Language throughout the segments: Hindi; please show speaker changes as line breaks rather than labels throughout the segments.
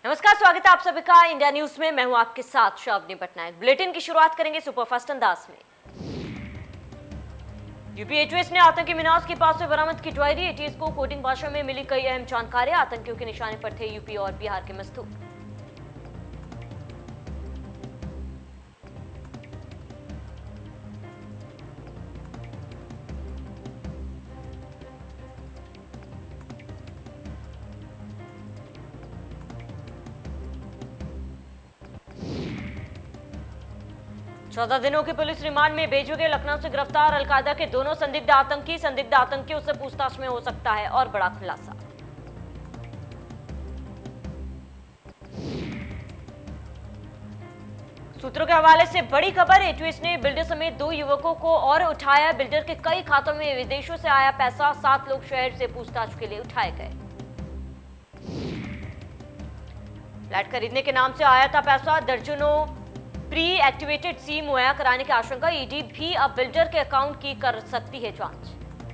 नमस्कार, स्वागत है आप सभी का इंडिया न्यूज में। मैं हूं आपके साथ शावनी पटनायक। बुलेटिन की शुरुआत करेंगे सुपरफास्ट अंदाज में। यूपी एटीएस ने आतंकी मिनाज के पास से बरामद की ज्वेलरी। एटीएस को कोडिंग भाषा में मिली कई अहम जानकारियां। आतंकियों के निशाने पर थे यूपी और बिहार के मजदूर। चौदह दिनों की पुलिस रिमांड में भेजे गए लखनऊ से गिरफ्तार अलकायदा के दोनों संदिग्ध आतंकियों से पूछताछ में हो सकता है और बड़ा खुलासा। सूत्रों के हवाले से बड़ी खबर। एटीएस ने बिल्डर समेत 2 युवकों को और उठाया। बिल्डर के कई खातों में विदेशों से आया पैसा। 7 लोग शहर से पूछताछ के लिए उठाए गए। फ्लैट खरीदने के नाम से आया था पैसा। दर्जनों प्री एक्टिवेटेड सिम मुहैया कराने की आशंका। ईडी भी अब बिल्डर के अकाउंट की कर सकती है जांच।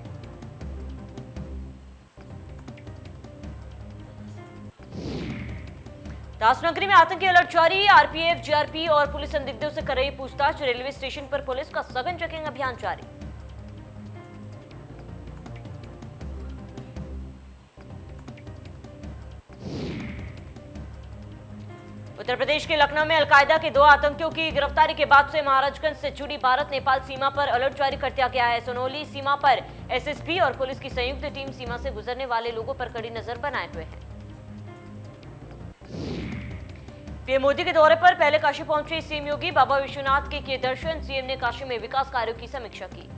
दासनगरी में आतंकी अलर्ट जारी। आरपीएफ, जीआरपी और पुलिस संदिग्धों से कर रही पूछताछ। रेलवे स्टेशन पर पुलिस का सघन चेकिंग अभियान जारी। उत्तर प्रदेश के लखनऊ में अलकायदा के 2 आतंकियों की गिरफ्तारी के बाद से महाराजगंज से जुड़ी भारत नेपाल सीमा पर अलर्ट जारी कर दिया गया है। सोनोली सीमा पर एसएसबी और पुलिस की संयुक्त टीम सीमा से गुजरने वाले लोगों पर कड़ी नजर बनाए हुए है। पीएम मोदी के दौरे पर पहले काशी पहुंचे सीएम योगी। बाबा विश्वनाथ के किए दर्शन। सीएम ने काशी में विकास कार्यों की समीक्षा की।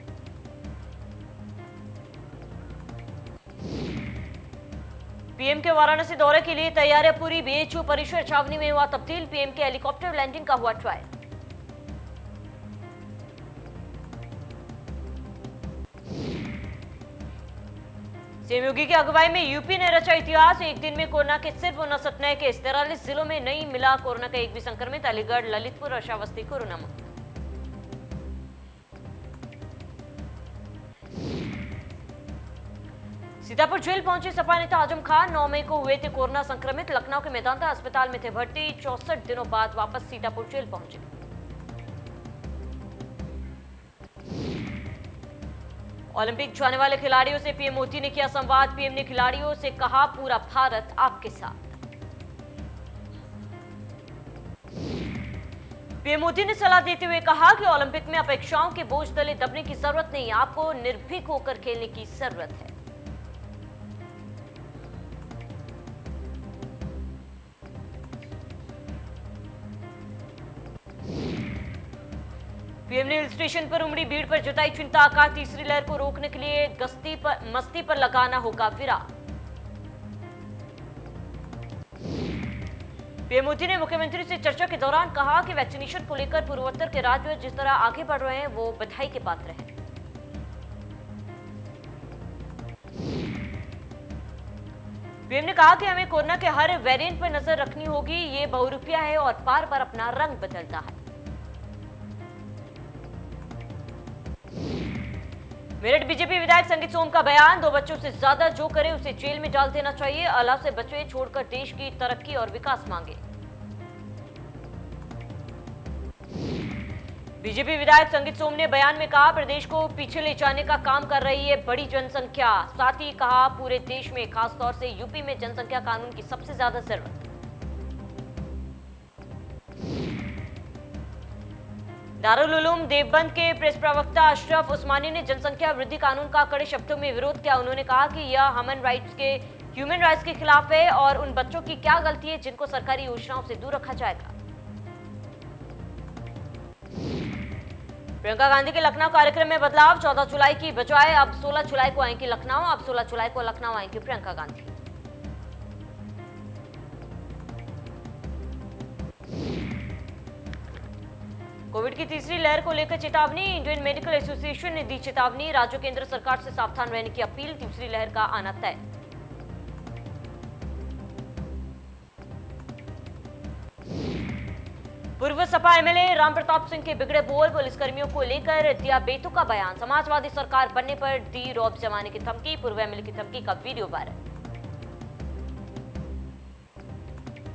पीएम के वाराणसी दौरे के लिए तैयारियां पूरी। बीएचयू परिसर छावनी में हुआ तब्दील। पीएम के हेलीकॉप्टर लैंडिंग का हुआ ट्रायल। सीएम योगी की अगुवाई में यूपी ने रचा इतिहास। एक दिन में कोरोना के सिर्फ 59 नए केस। 43 जिलों में नहीं मिला कोरोना का एक भी संक्रमित। अलीगढ़, ललितपुर और श्रावस्ती कोरोना मुक्त। सीतापुर जेल पहुंचे सपा नेता आजम खान। 9 मई को हुए थे कोरोना संक्रमित। लखनऊ के मेदांता अस्पताल में थे भर्ती। 64 दिनों बाद वापस सीतापुर जेल पहुंचे। ओलंपिक जाने वाले खिलाड़ियों से पीएम मोदी ने किया संवाद। पीएम ने खिलाड़ियों से कहा, पूरा भारत आपके साथ। पीएम मोदी ने सलाह देते हुए कहा कि ओलंपिक में अपेक्षाओं के बोझ तले दबने की जरूरत नहीं, आपको निर्भीक होकर खेलने की जरूरत है। पीएम ने हिल स्टेशन पर उमड़ी भीड़ पर जताई चिंता। कहा, तीसरी लहर को रोकने के लिए मस्ती पर लगाना होगा विराम। पीएम मोदी ने मुख्यमंत्री से चर्चा के दौरान कहा कि वैक्सीनेशन को लेकर पूर्वोत्तर के राज्य जिस तरह आगे बढ़ रहे हैं वो बधाई के पात्र हैं। पीएम ने कहा कि हमें कोरोना के हर वेरिएंट पर नजर रखनी होगी। ये बहुरूपिया है और बार बार अपना रंग बदलता है। मेरठ बीजेपी विधायक संगीत सोम का बयान। 2 बच्चों से ज्यादा जो करे उसे जेल में डाल देना चाहिए। अल्लाह से बचे छोड़कर देश की तरक्की और विकास मांगे। बीजेपी विधायक संगीत सोम ने बयान में कहा, प्रदेश को पीछे ले जाने का काम कर रही है बड़ी जनसंख्या। साथ ही कहा, पूरे देश में खासतौर से यूपी में जनसंख्या कानून की सबसे ज्यादा जरूरत। दारुल उलूम देवबंद के प्रेस प्रवक्ता अशरफ उस्मानी ने जनसंख्या वृद्धि कानून का कड़े शब्दों में विरोध किया। उन्होंने कहा कि यह ह्यूमन राइट्स के खिलाफ है और उन बच्चों की क्या गलती है जिनको सरकारी योजनाओं से दूर रखा जाएगा। प्रियंका गांधी के लखनऊ कार्यक्रम में बदलाव। 14 जुलाई की बजाय अब 16 जुलाई को आएंगी लखनऊ। अब 16 जुलाई को लखनऊ आएंगी प्रियंका गांधी। कोविड की तीसरी लहर को लेकर चेतावनी। इंडियन मेडिकल एसोसिएशन ने दी चेतावनी। राज्यों केंद्र सरकार से सावधान रहने की अपील। तीसरी लहर का आना तय। पूर्व सपा एमएलए राम प्रताप सिंह के बिगड़े बोल। पुलिसकर्मियों को लेकर दिया बेतुका बयान। समाजवादी सरकार बनने पर दी रौब जमाने की धमकी। पूर्व एमएलए की धमकी का वीडियो वायरल।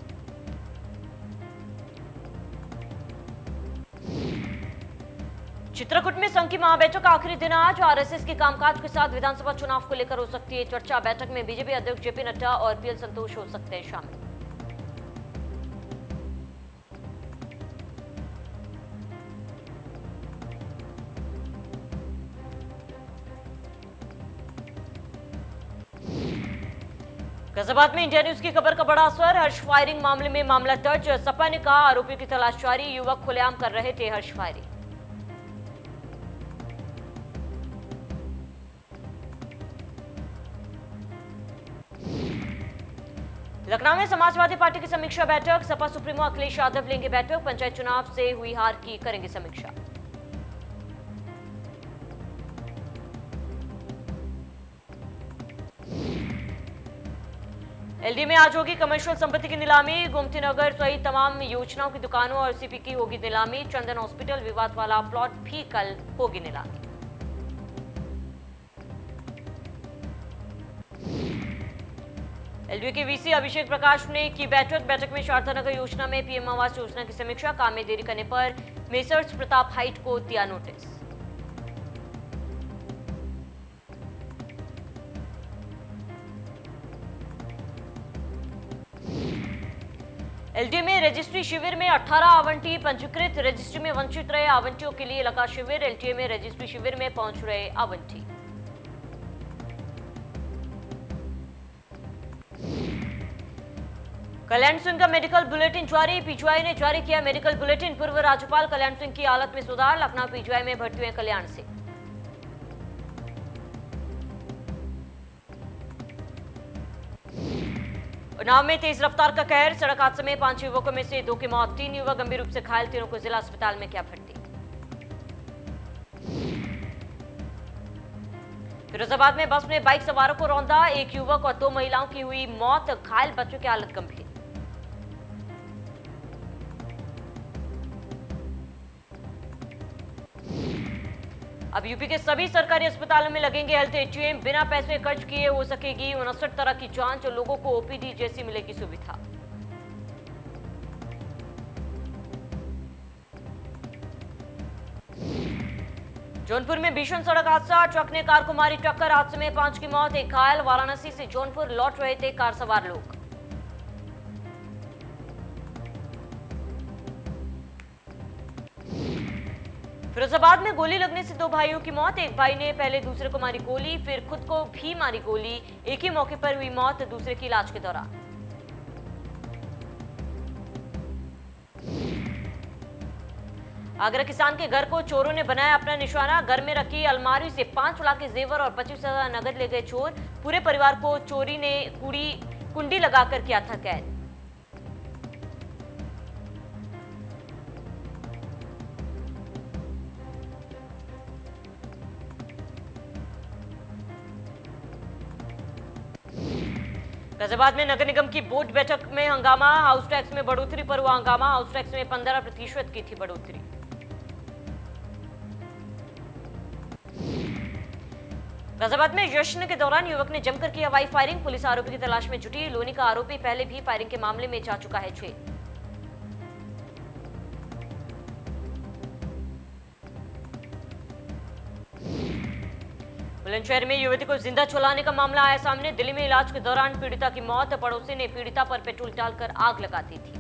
चित्रकूट में संघ की महाबैठक का आखिरी दिन आज आरएसएस के कामकाज के साथ विधानसभा चुनाव को लेकर हो सकती है चर्चा। बैठक में बीजेपी अध्यक्ष जेपी नड्डा और पीएल संतोष हो सकते हैं शामिल। गाजियाबाद में इंडिया न्यूज की खबर का बड़ा असर। हर्ष फायरिंग मामले में मामला दर्ज। सपा ने कहा आरोपी की तलाश जारी। युवक खुलेआम कर रहे थे हर्ष फायरिंग। लखनऊ में समाजवादी पार्टी की समीक्षा बैठक। सपा सुप्रीमो अखिलेश यादव लेंगे बैठक। पंचायत चुनाव से हुई हार की करेंगे समीक्षा। एलडी में आज होगी कमर्शियल संपत्ति की नीलामी। गोमती नगर सहित तमाम योजनाओं की दुकानों और सीपी की होगी नीलामी। चंदन हॉस्पिटल विवाद वाला प्लॉट भी कल होगी नीलामी। एलडी के वीसी अभिषेक प्रकाश ने की बैठक में शारदा नगर योजना में पीएम आवास योजना की समीक्षा। काम में देरी करने पर मेसर्स प्रताप हाइट को दिया नोटिस। एलडी में रजिस्ट्री शिविर में 18 आवंटी पंजीकृत। रजिस्ट्री में वंचित रहे आवंटियों के लिए लगा शिविर। एलटीए में रजिस्ट्री शिविर में पहुंच रहे आवंटी। कल्याण सिंह का मेडिकल बुलेटिन जारी। पीजीआई ने जारी किया मेडिकल बुलेटिन। पूर्व राज्यपाल कल्याण सिंह की हालत में सुधार। लखनऊ पीजीआई में भर्ती हुए कल्याण सिंह। उन्नाव में तेज रफ्तार का कहर। सड़क हादसे में 5 युवकों में से 2 की मौत। 3 युवक गंभीर रूप से घायल। तीनों को जिला अस्पताल में किया भर्ती। फिरोजाबाद में बस में बाइक सवारों को रौंदा। 1 युवक और 2 महिलाओं की हुई मौत। घायल बच्चों की हालत गंभीर। अब यूपी के सभी सरकारी अस्पतालों में लगेंगे हेल्थ एटीएम। बिना पैसे खर्च किए हो सकेगी 59 तरह की जांच और लोगों को ओपीडी जैसी मिलेगी सुविधा। जौनपुर में भीषण सड़क हादसा। ट्रक ने कार को मारी टक्कर। हादसे में 5 की मौत, 1 घायल। वाराणसी से जौनपुर लौट रहे थे कार सवार लोग। फिरोजाबाद में गोली लगने से 2 भाइयों की मौत। एक भाई ने पहले दूसरे को मारी गोली, फिर खुद को भी मारी गोली। एक ही मौके पर हुई मौत, दूसरे की इलाज के दौरान। आगरा किसान के घर को चोरों ने बनाया अपना निशाना। घर में रखी अलमारी से 5 लाख के जेवर और 25,000 नगद ले गए चोर। पूरे परिवार को चोरी ने कुंडी लगाकर किया था कैद। गाजियाबाद में नगर निगम की बोर्ड बैठक में हंगामा। हाउस टैक्स में बढ़ोतरी पर हुआ हंगामा। हाउस टैक्स में 15% की थी बढ़ोतरी। गाजियाबाद में जश्न के दौरान युवक ने जमकर की हवाई फायरिंग। पुलिस आरोपी की तलाश में जुटी। लोनी का आरोपी पहले भी फायरिंग के मामले में जा चुका है जेल। बुलंदशहर में युवती को जिंदा जलाने का मामला आया सामने। दिल्ली में इलाज के दौरान पीड़िता की मौत। पड़ोसी ने पीड़िता पर पेट्रोल डालकर आग लगा दी थी।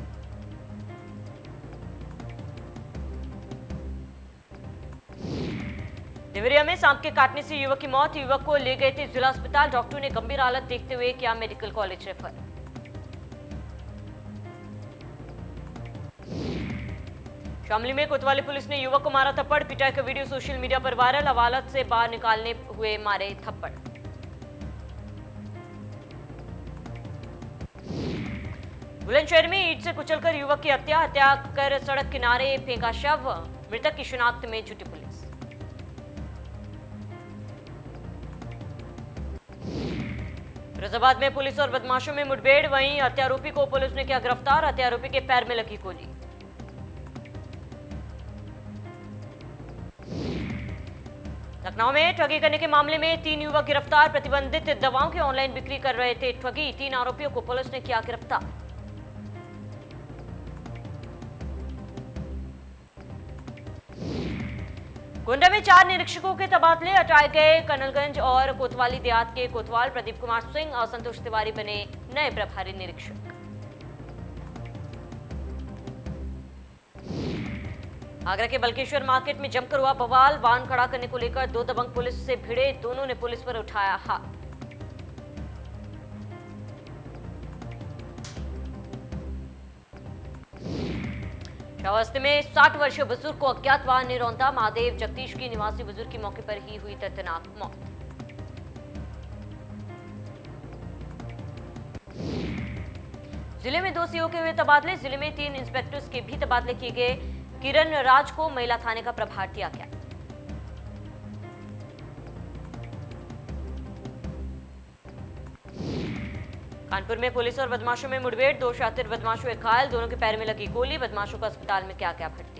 देवरिया में सांप के काटने से युवक की मौत। युवक को ले गए थे जिला अस्पताल। डॉक्टर ने गंभीर हालत देखते हुए किया मेडिकल कॉलेज रेफर। शामली में कोतवाली पुलिस ने युवक को मारा थप्पड़। पिटाई का वीडियो सोशल मीडिया पर वायरल। हवालात से बाहर निकालने हुए मारे थप्पड़। बुलंदशहर में ईंट से कुचलकर युवक की हत्या कर सड़क किनारे फेंका शव। मृतक की शिनाख्त में जुटी पुलिस। फिरोजाबाद में पुलिस और बदमाशों में मुठभेड़। वहीं हत्यारोपी को पुलिस ने किया गिरफ्तार। हत्यारोपी के पैर में लगी गोली। लखनऊ में ठगी करने के मामले में 3 युवक गिरफ्तार। प्रतिबंधित दवाओं की ऑनलाइन बिक्री कर रहे थे ठगी। 3 आरोपियों को पुलिस ने किया गिरफ्तार। गोंडा में 4 निरीक्षकों के तबादले हटाए गए। कर्नलगंज और कोतवाली देहात के कोतवाल प्रदीप कुमार सिंह और संतोष तिवारी बने नए प्रभारी निरीक्षक। आगरा के बल्केश्वर मार्केट में जमकर हुआ बवाल। वाहन खड़ा करने को लेकर 2 दबंग पुलिस से भिड़े, दोनों ने पुलिस पर उठाया हाथ। श्रावस्ती में 60 वर्षीय बुजुर्ग को अज्ञात वाहन ने रौंदा। महादेव जगदीश की निवासी बुजुर्ग की मौके पर ही हुई दर्दनाक मौत। जिले में 2 सीओ के हुए तबादले। जिले में 3 इंस्पेक्टर्स के भी तबादले किए गए। किरण राज को महिला थाने का प्रभार दिया गया। कानपुर में पुलिस और बदमाशों में मुठभेड़। 2 शातिर बदमाश हुए घायल, दोनों के पैर में लगी गोली। बदमाशों को अस्पताल में क्या क्या भर्ती।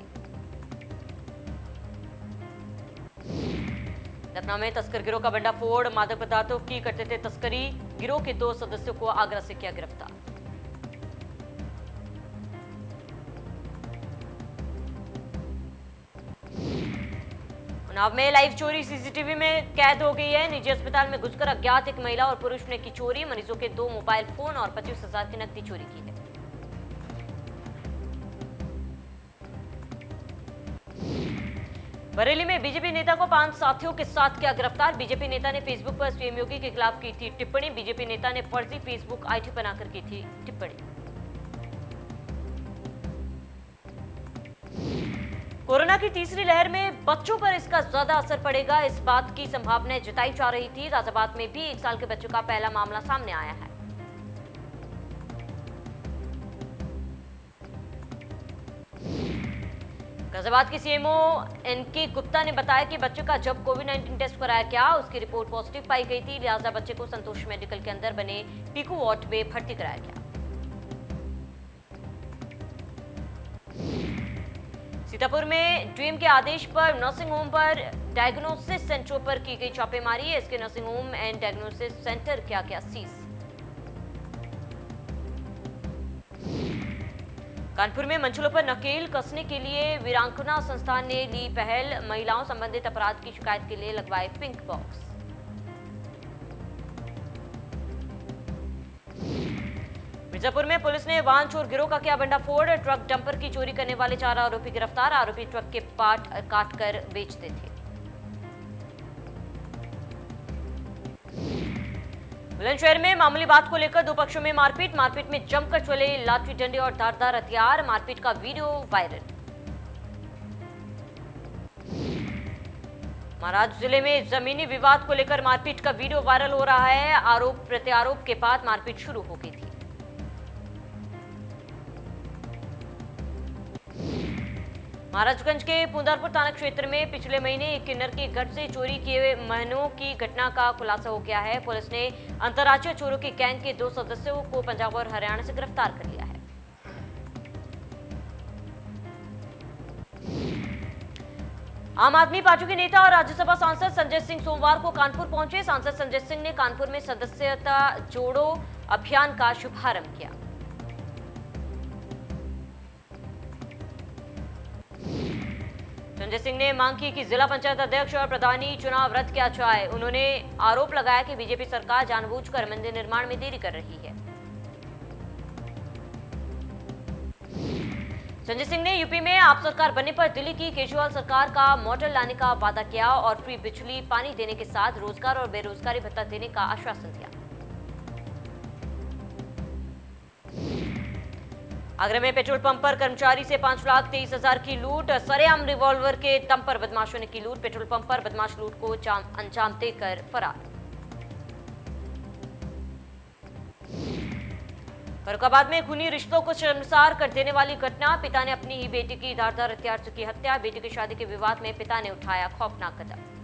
लखनऊ में तस्कर गिरोह का भंडाफोड़। मादक पदार्थों की करते थे तस्करी। गिरोह के 2 सदस्यों को आगरा से किया गिरफ्तार। उन्नाव में लाइव चोरी सीसीटीवी में कैद हो गई है। निजी अस्पताल में घुसकर अज्ञात एक महिला और पुरुष ने की चोरी। मरीजों के 2 मोबाइल फोन और 25,000 की नकदी चोरी की है। बरेली में बीजेपी नेता को 5 साथियों के साथ किया गिरफ्तार। बीजेपी नेता ने फेसबुक पर सीएम योगी के खिलाफ की थी टिप्पणी। बीजेपी नेता ने फर्जी फेसबुक आईडी बनाकर की थी टिप्पणी। कोरोना की तीसरी लहर में बच्चों पर इसका ज्यादा असर पड़ेगा, इस बात की संभावना जताई जा रही थी। गाजियाबाद में भी 1 साल के बच्चों का पहला मामला सामने आया है। गाजियाबाद की सीएमओ एनके गुप्ता ने बताया कि बच्चे का जब कोविड-19 टेस्ट कराया गया, उसकी रिपोर्ट पॉजिटिव पाई गई थी। लिहाजा बच्चे को संतोष मेडिकल के अंदर बने पीकू वार्ड में भर्ती कराया गया। सीतापुर में डीएम के आदेश पर नर्सिंग होम पर डायग्नोसिस सेंटरों पर की गई छापेमारी। इसके nursing home and diagnosis centre किया गया सीज। कानपुर में मंचलों पर नकेल कसने के लिए वीरांगना संस्थान ने ली पहल। महिलाओं संबंधित अपराध की शिकायत के लिए लगवाए पिंक बॉक्स। मिर्जापुर में पुलिस ने वाहन चोर गिरोह का किया भंडाफोड़। ट्रक डंपर की चोरी करने वाले 4 आरोपी गिरफ्तार। आरोपी ट्रक के पार्ट काटकर बेचते थे। बुलंदशहर में मामूली बात को लेकर 2 पक्षों में मारपीट में जमकर चले लाठी डंडे और धारदार हथियार। मारपीट का वीडियो वायरल। महाराज जिले में जमीनी विवाद को लेकर मारपीट का वीडियो वायरल हो रहा है। आरोप प्रत्यारोप के बाद मारपीट शुरू हो गई थी। महाराजगंज के पुंदारपुर थाना क्षेत्र में पिछले महीने एक किन्नर के घर से चोरी किए महनों की घटना का खुलासा हो गया है। पुलिस ने अंतर्राज्यीय चोरों की गैंग के 2 सदस्यों को पंजाब और हरियाणा से गिरफ्तार कर लिया है। आम आदमी पार्टी के नेता और राज्यसभा सांसद संजय सिंह सोमवार को कानपुर पहुंचे। सांसद संजय सिंह ने कानपुर में सदस्यता जोड़ो अभियान का शुभारंभ किया। संजय सिंह ने मांग की कि जिला पंचायत अध्यक्ष और प्रधानी चुनाव रद्द किया जाए। उन्होंने आरोप लगाया कि बीजेपी सरकार जानबूझकर मंदिर निर्माण में देरी कर रही है। संजय सिंह ने यूपी में आप सरकार बनने पर दिल्ली की केजरीवाल सरकार का मॉडल लाने का वादा किया और फ्री बिजली पानी देने के साथ रोजगार और बेरोजगारी भत्ता देने का आश्वासन दिया। आगरा में पेट्रोल पंप पर कर्मचारी से 5,23,000 की लूट। सरेआम रिवॉल्वर के दम पर बदमाशों ने की लूट। पेट्रोल पंप पर बदमाश लूट को अंजाम देकर फरार। फर्रुखाबाद में खूनी रिश्तों को शर्मसार कर देने वाली घटना। पिता ने अपनी ही बेटी की धारदार हथियार से की हत्या। बेटी की शादी के विवाद में पिता ने उठाया खौफनाक कदम।